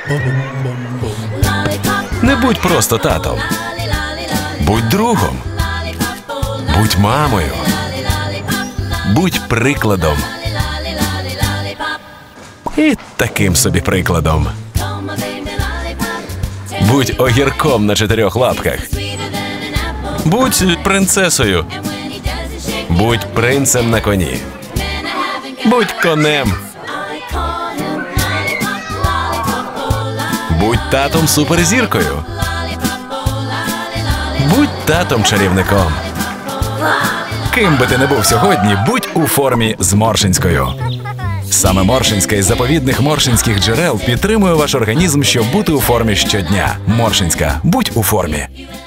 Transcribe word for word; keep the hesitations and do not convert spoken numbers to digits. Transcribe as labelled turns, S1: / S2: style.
S1: Не будь просто татом. Будь другом. Будь мамою. Будь прикладом. І таким собі прикладом. Будь огірком на чотирьох лапках. Будь принцесою. Будь принцем на коні. Будь конем. Будь татом суперзіркою. Будь татом чарівником. Ким би ти не був сьогодні, будь у формі з Моршинською. Саме Моршинська із заповідних моршинських джерел підтримує ваш організм, щоб бути у формі щодня. Моршинська. Будь у формі.